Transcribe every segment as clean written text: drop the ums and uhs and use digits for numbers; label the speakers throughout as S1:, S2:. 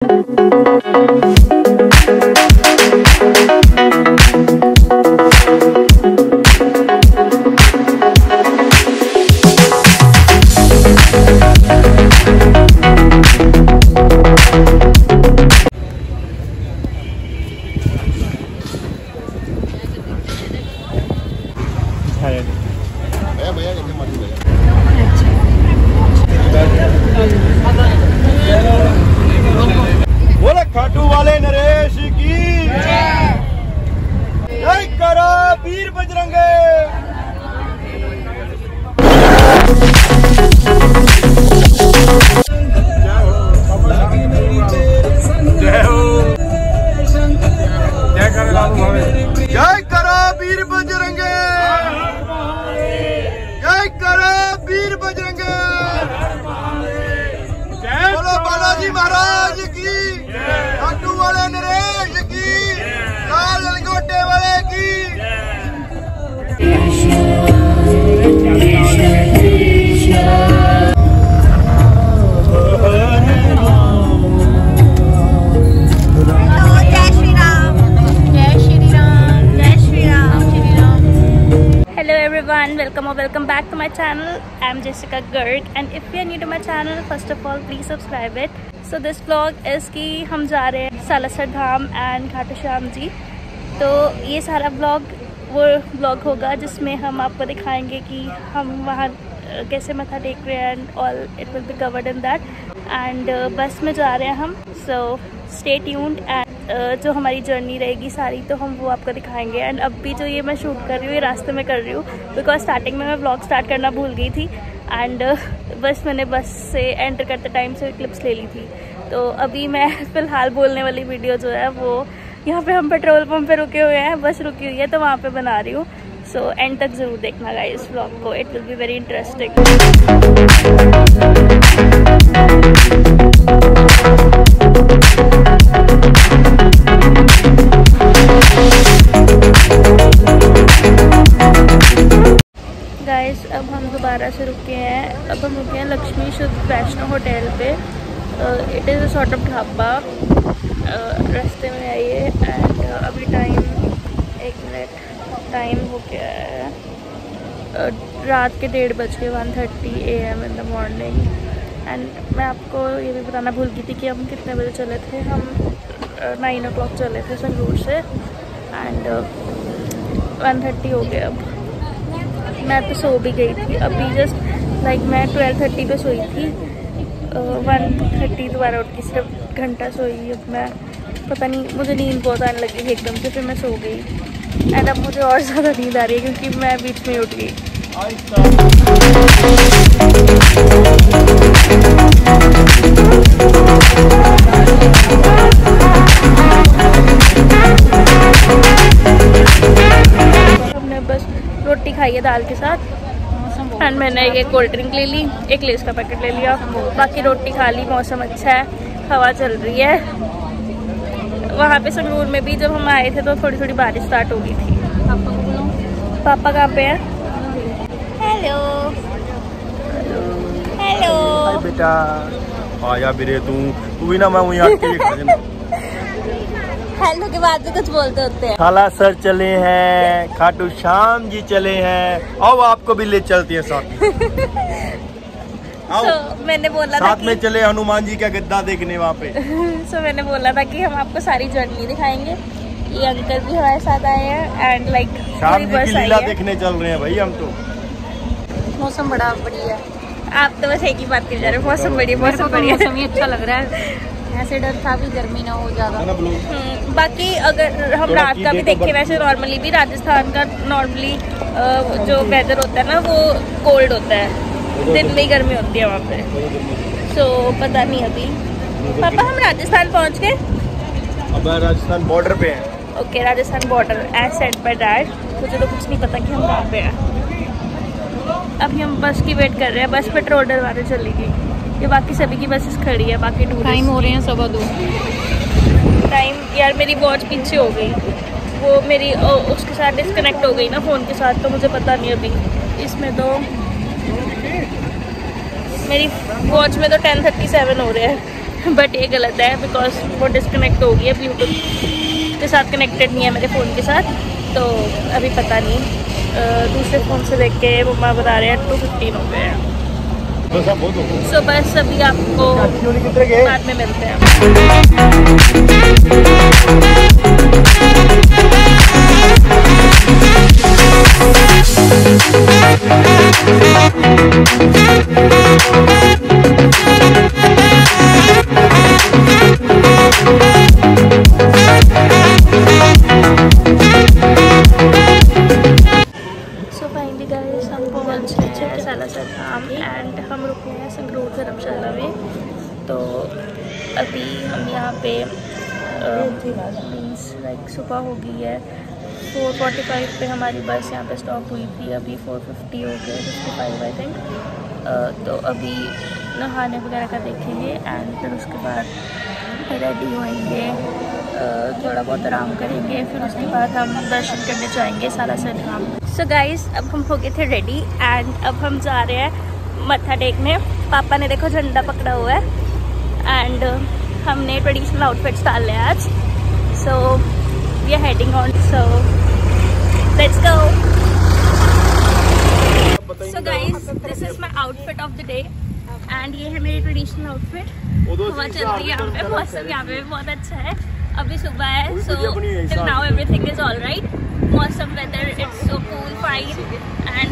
S1: बोले खाटू वाले नरेश की जय करो वीर बजरंगे। जय करो वीर बजरंगे, जय करो वीर बजरंगे। बोलो बालाजी महाराज की, खाटू वाले नरेश की, लाल लंगोटे वाले की।
S2: Welcome back to my channel. I'm Jessica Garg and if you are new to my channel, first of all please subscribe it. So this vlog is कि हम जा रहे हैं सालासर धाम एंड खाटू श्याम जी। तो ये सारा vlog वो vlog होगा जिसमें हम आपको दिखाएंगे कि हम वहाँ कैसे मत्था टेक रहे हैं and all it will be covered in that. And bus में जा रहे हैं हम, सो स्टे ट्यून्ड। एंड जो हमारी जर्नी रहेगी सारी तो हम वो आपको दिखाएंगे। एंड अब भी जो ये मैं शूट कर रही हूँ ये रास्ते में कर रही हूँ बिकॉज स्टार्टिंग में मैं व्लॉग स्टार्ट करना भूल गई थी एंड बस मैंने बस से एंटर करते टाइम से क्लिप्स ले ली थी। तो अभी मैं फ़िलहाल बोलने वाली वीडियो जो है वो यहाँ पे हम पेट्रोल पंप पे रुके हुए हैं, बस रुकी हुई है तो वहाँ पे बना रही हूँ। सो एंड तक ज़रूर देखना गाइस इस व्लॉग को, it will be very interesting. Guys अब हम दोबारा से रुके हैं, अब हम रुके हैं लक्ष्मी शुद्ध वैष्णो होटल पे। It is a sort of dhaba, रास्ते में है ये। एंड अभी टाइम 1 मिनट टाइम हो गया है, रात के 1:30 AM in the morning. And मैं आपको ये भी बताना भूल गई थी कि हम कितने बजे चले थे। हम 9 o'clock चले थे संगरूर से एंड 1:30 हो गया। अब मैं तो सो भी गई थी अभी, जस्ट लाइक मैं 12:30 पे सोई थी, 1:30 दोबारा उठ के सिर्फ घंटा सोई। अब मैं पता नहीं, मुझे नींद बहुत आने लगी थी एकदम से, फिर मैं सो गई। एंड अब मुझे और ज़्यादा नींद आ रही है क्योंकि मैं बीच में उठ गई। हमने बस रोटी खाई है दाल के साथ एंड मैंने एक कोल्ड ड्रिंक ले ली, एक लेस का पैकेट ले लिया, बाकी रोटी खा ली। मौसम अच्छा है, हवा चल रही है। वहाँ पे संगरूर में भी जब हम आए थे तो थोड़ी थोड़ी बारिश स्टार्ट हो गई थी। पापा कहाँ पे हैं? हेलो हेलो
S1: हाय बेटा, आया बिरे तू भी ना, मैं वहीं आके
S2: हेलो के बाद भी कुछ बोलते होते हैं।
S1: सालासर चले हैं, खाटू श्याम जी चले हैं, आओ आपको भी ले चलती है साथ में।
S2: So, मैंने बोला
S1: साथ
S2: था
S1: में चले हनुमान जी का गद्दा देखने वहाँ पे।
S2: so, मैंने बोला था कि हम आपको सारी जर्नी दिखाएंगे। ये अंकल भी हमारे साथ आए हैं एंड लाइक
S1: श्याम जी की लीला देखने चल रहे हैं भाई हम तो।
S2: मौसम बड़ा बढ़िया है, आप तो बस एक ही बात कर जा रहे हो, मौसम बढ़िया, मौसम बढ़िया, मौसम ही अच्छा लग रहा है। ऐसे डर था भी गर्मी ना हो ज़्यादा। बाकी अगर हम रात का भी देखें, वैसे नॉर्मली भी राजस्थान का नॉर्मली जो वेदर होता है ना वो कोल्ड होता है, दिन में गर्मी होती है वहाँ पे। सो पता नहीं अभी। पापा हम राजस्थान पहुँच गए,
S1: अब राजस्थान बॉर्डर पे हैं।
S2: Okay Rajasthan border as said by dad. मुझे तो कुछ नहीं पता कि हम कहाँ पे हैं। अभी हम बस की वेट कर रहे हैं, बस पेट्रोल डलवाने चलेगी। ये बाकी सभी की बसेस खड़ी है, बाकी
S3: टाइम हो रहे हैं 2:15।
S2: टाइम यार मेरी वॉच पीछे हो गई, वो मेरी उसके साथ डिस्कनेक्ट हो गई ना फ़ोन के साथ, तो मुझे पता नहीं अभी इसमें तो मेरी वॉच में तो 10:37 हो रहे हैं। बट ये गलत है बिकॉज वो डिस्कनेक्ट हो गई है, ब्लूटूथ के साथ कनेक्टेड नहीं है मेरे फ़ोन के साथ। तो अभी पता नहीं, दूसरे फ़ोन से देख के मम्मा बता रहे हैं 2:15 हो गए हैं। सो बस अभी आपको बाद में मिलते हैं। एंड हम रुके हैं संगरूर धर्मशाला में। तो अभी हम यहाँ पे मीन्स लाइक सुबह हो गई है, 4:45 पे हमारी बस यहाँ पे स्टॉप हुई थी। अभी 4:50 हो गए, 55 आई थिंक। तो अभी नहाने वगैरह का देखेंगे एंड फिर उसके बाद रेडी होएंगे, थोड़ा बहुत आराम करेंगे, फिर उसके बाद हम दर्शन करने जाएंगे सालासर धाम। सो गाइस, अब हम हो गए थे रेडी एंड अब हम जा रहे हैं मत्था टेकने। पापा ने देखो झंडा पकड़ा हुआ है एंड हमने ट्रेडिशनल आउटफिट्स डाल लिया आज। So we are heading on, so let's go. So guys, this is my outfit of the day and ये है मेरी ट्रेडिशनल आउटफिट। हवा चल रही है यहाँ पे, मौसम यहाँ पे बहुत अच्छा है। अभी सुबह है, so till now everything is all right. मौसम, weather, it's so cool, fine and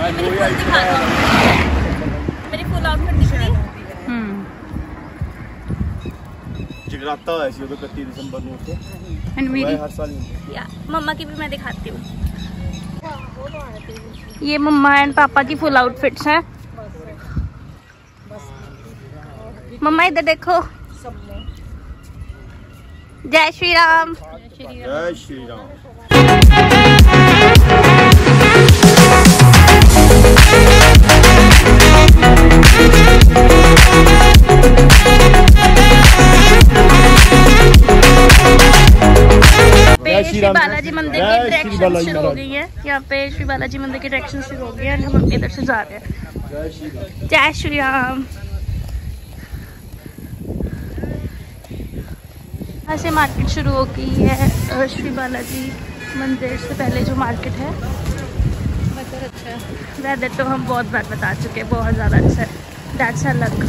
S2: मेरी फुल आउटफिट दिख रही है।
S1: जगराता है इसी 31 दिसंबर ਨੂੰ ਉੱਥੇ
S3: एंड मेरी
S1: हर साल
S2: या मम्मा की भी मैं दिखाती हूँ। ये मम्मा एंड पापा की फुल आउटफिट्स हैं। मम्मा इधर देखो। जय श्री राम।
S1: जय श्री राम।
S2: श्री बालाजी मंदिर की डायरेक्शन शुरू हो गई है। यहाँ पे श्री बालाजी मंदिर की डायरेक्शन शुरू हो गई है, हम इधर से जा रहे हैं। जय श्री राम। यहाँ से मार्केट शुरू हो गई है, श्री बालाजी मंदिर से पहले जो मार्केट है।
S3: वेदर अच्छा है।
S2: वेदर तो हम बहुत बार बता चुके हैं, बहुत ज़्यादा अच्छा है। That's a luck.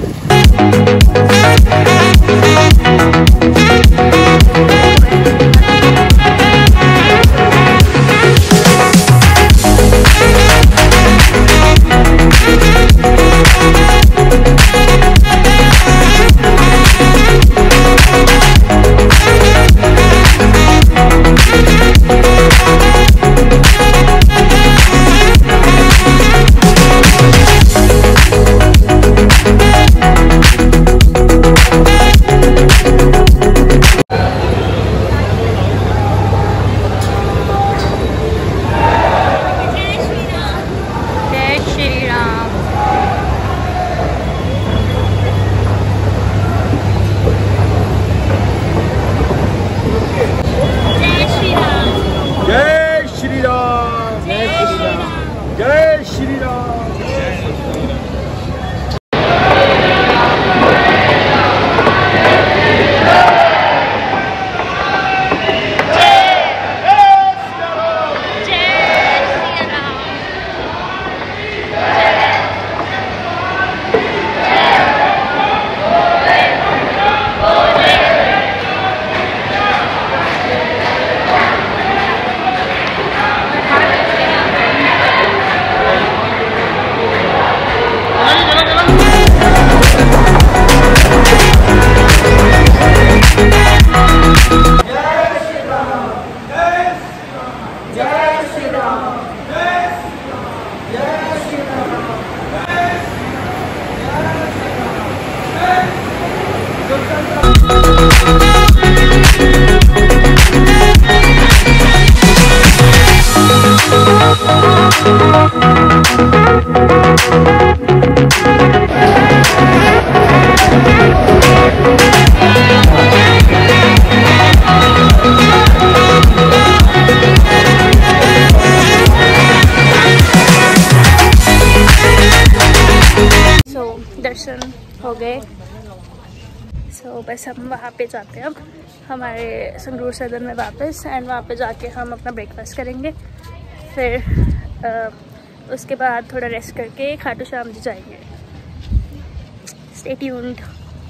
S2: दर्शन हो गए। सो तो बस हम वहाँ पे जाते हैं अब हमारे संगरूर सदन में वापस, एंड वहाँ पे जाके हम अपना ब्रेकफास्ट करेंगे। फिर उसके बाद थोड़ा रेस्ट करके खाटू श्याम जी जाएंगे। Stay tuned.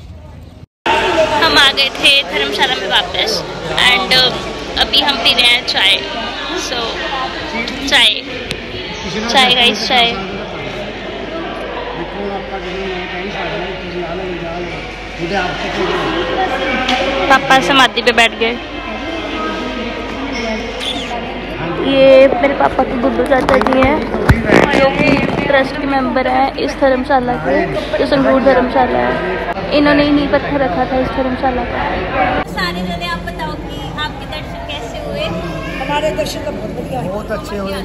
S2: हम आ गए थे धर्मशाला में वापस, एंड अभी हम पी रहे हैं चाय। सो चाय गाइस, चाय। पापा समाधि पे बैठ गए। ये मेरे पापा के गुड्डू चाचा जी हैं, जो कि ट्रस्ट के मेंबर हैं इस धर्मशाला के, जो संगरूर धर्मशाला है। इन्होंने ही नींव पत्थर रखा था इस धर्मशाला का। सारे जने आप बताओ कि आपके दर्शन कैसे हुए?
S4: हमारे दर्शन तो बहुत बढ़िया,
S1: बहुत अच्छे हुए।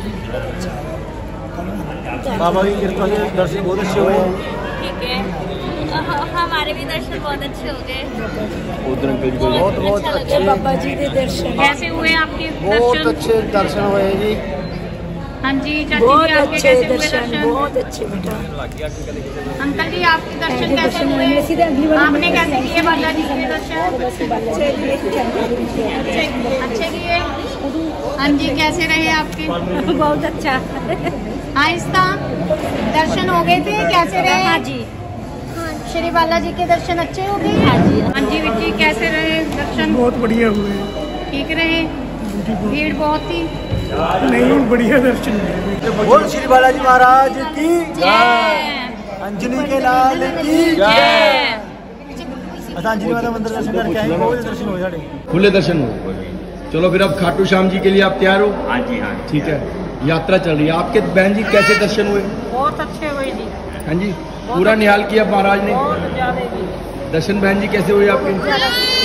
S1: बाबा की कृपा से दर्शन बहुत अच्छे हुए।
S2: ठीक है, हमारे भी दर्शन बहुत अच्छे हो गए।
S1: बहुत अच्छे
S4: बाबा जी के दर्शन
S3: कैसे हुए आपके
S1: बहुत
S3: दर्शन?
S1: अच्छे दर्शन हुए जी।
S3: हाँ जी चाची
S4: बहुत
S3: जी, आपके
S4: अच्छे
S3: कैसे हुए
S4: दर्शन, बहुत अच्छे बेटा।
S3: अंकल जी आपके दर्शन कैसे हुए? आपने कैसे किए बालाजी के दर्शन? अच्छे किए? हाँ जी, कैसे रहे आपके?
S4: बहुत अच्छा।
S3: आहिस्ता दर्शन हो गए थे, कैसे रहे?
S4: हाँ जी,
S3: श्री बालाजी के दर्शन अच्छे हो गए? हाँ जी वीर जी, कैसे रहे दर्शन?
S5: बहुत बढ़िया हुए।
S3: ठीक रहे? भीड़ बहुत थी?
S5: नहीं, बढ़िया दर्शन हुए।
S1: बोल श्री बालाजी महाराज की जय। अंजलि के लाल की जय। अच्छा, अंजलि माता मंदिर दर्शन करके आए, बहुत दर्शन हुए साढ़े।
S6: खुले दर्शन हो। चलो फिर अब खाटू श्याम जी के लिए आप तैयार हो?
S7: हाँ जी, हाँ
S6: ठीक है, यात्रा चल रही है। आपके बहन जी कैसे दर्शन हुए?
S3: बहुत अच्छे हुए जी।
S6: हाँ जी, पूरा निहाल किया महाराज ने। दर्शन बहन जी कैसे हुए आपके?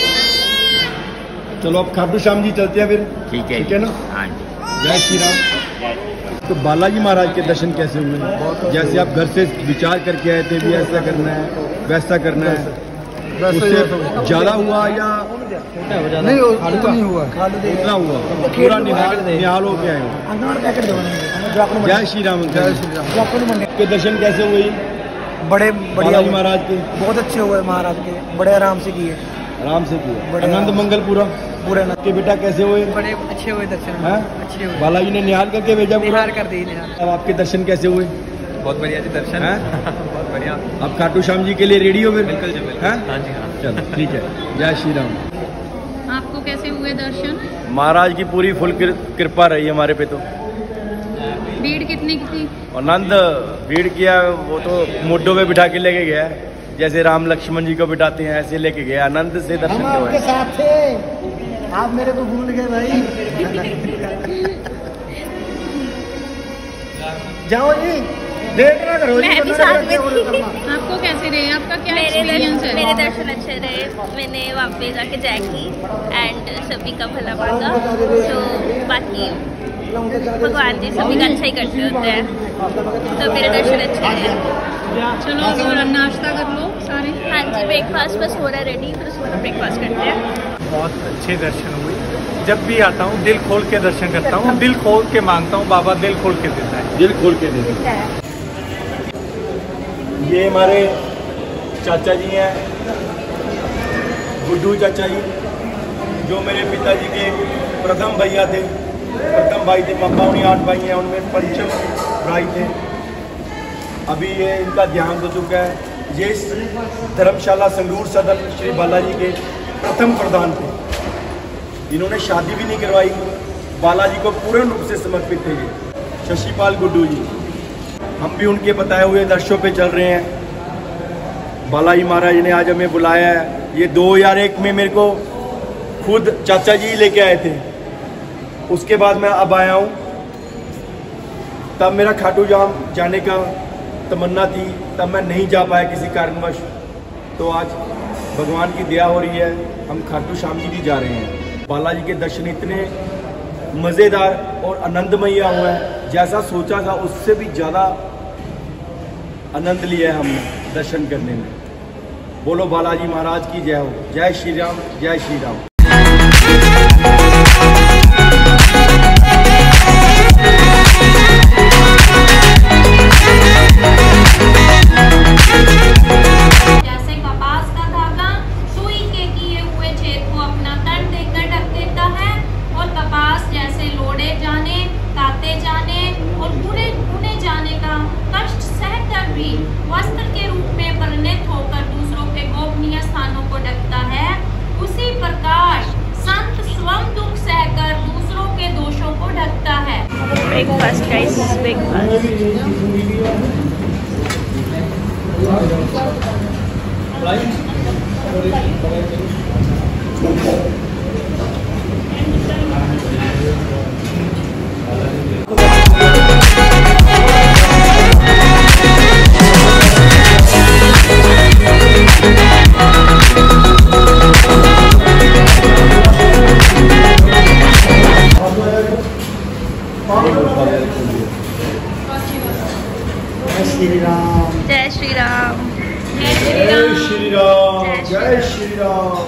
S6: चलो अब खाटू श्याम जी चलते हैं फिर।
S7: ठीक है,
S6: ठीक है ना?
S7: हाँ जी।
S6: जय श्री राम। तो बालाजी महाराज के दर्शन कैसे हुए? जैसे आप घर से विचार करके आए थे भी ऐसा करना है वैसा करना है, उससे ज्यादा हुआ या
S1: नहीं हुआ,
S6: उतना हुआ? पूरा निहाल हो के आए हो। जय श्री राम।
S1: जय श्री राम।
S6: के दर्शन कैसे हुए?
S1: बड़े बढ़िया
S6: बालाजी महाराज के
S1: बहुत अच्छे हुए महाराज के, बड़े आराम से किए।
S6: आराम से किए,
S1: बड़े
S6: आनंद मंगल पूरा।
S1: पूरे
S6: के बेटा कैसे हुए?
S4: बड़े अच्छे हुए दर्शन,
S6: हैं?
S4: अच्छे हुए।
S6: बालाजी ने निहाल करके भेजा पूरा।
S4: निहार कर दी, निहार।
S6: अब आपके दर्शन कैसे हुए?
S7: बहुत बढ़िया जी दर्शन। बहुत बढ़िया।
S6: अब खाटू श्याम जी के लिए रेडी हो फिर?
S7: बिल्कुल जी, बिल्कुल।
S6: हैं?
S7: हाँ जी, हाँ।
S6: चलो ठीक है, जय श्री राम।
S3: आपको कैसे हुए दर्शन?
S6: महाराज की पूरी फुल कृपा रही हमारे पे। तो
S3: भीड़ कितनी की थी?
S6: आनंद भीड़ किया, वो तो मोटो पे बिठा के लेके गया, जैसे राम लक्ष्मण जी को बिठाते हैं ऐसे लेके गया। आनंद से दर्शन
S1: हम आपके साथ थे, आप मेरे को भूल गए भाई। जाओ जी, लेट ना करो जी।
S2: मैं भी साथ में थी।
S3: आपको कैसे रहे? आपका क्या
S2: मेरे
S3: एक्सपीरियंस है?
S2: मेरे दर्शन अच्छे रहे। मैंने वहाँ पे जाके जय की, एंड सभी का भला मांगा। तो बाकी भगवान जी सभी का अच्छा ही करते होते हैं, तो मेरे दर्शन अच्छे रहे।
S3: चलो और नाश्ता कर लो सारे।
S2: हाँ जी, ब्रेकफास्ट बस हो रहा है रेडी, फिर उसके बाद ब्रेकफास्ट करते हैं।
S5: बहुत अच्छे दर्शन हुए। जब भी आता हूँ दिल खोल के दर्शन करता हूँ, दिल खोल के मांगता हूँ, बाबा दिल खोल के देता है।
S6: दिल खोल के देते हैं। ये हमारे चाचा जी हैं, गुड्डू चाचा जी, जो मेरे पिताजी के प्रथम भैया थे, प्रथम भाई थे। पापा उन्हीं 8 भाई हैं, उनमें पंचम भाई थे। अभी ये इनका देहांत हो चुका है। ये धर्मशाला संगरूर सदन श्री बालाजी के प्रथम प्रधान थे। इन्होंने शादी भी नहीं करवाई, बालाजी को पूर्ण रूप से समर्पित थे ये शशिपाल गुड्डू जी। हम भी उनके बताए हुए दर्शों पे चल रहे हैं। बालाजी महाराज ने आज हमें बुलाया है। ये 2001 में मेरे को खुद चाचा जी लेके आए थे, उसके बाद मैं अब आया हूँ। तब मेरा खाटू श्याम जाने का तमन्ना थी, तब मैं नहीं जा पाया किसी कारणवश। तो आज भगवान की दया हो रही है, हम खाटू श्याम जी भी जा रहे हैं। बालाजी के दर्शन इतने मज़ेदार और आनंदमय हुआ है, जैसा सोचा था उससे भी ज़्यादा आनंद लिया है हमने दर्शन करने में। बोलो बालाजी महाराज की जय हो। जय श्री राम, जय श्री राम।
S8: जैसे कपास का धागा सुई के
S2: breakfast guys, breakfast.
S1: Shri Ram,
S2: जय श्री राम,
S6: जय श्री राम, जय श्री राम।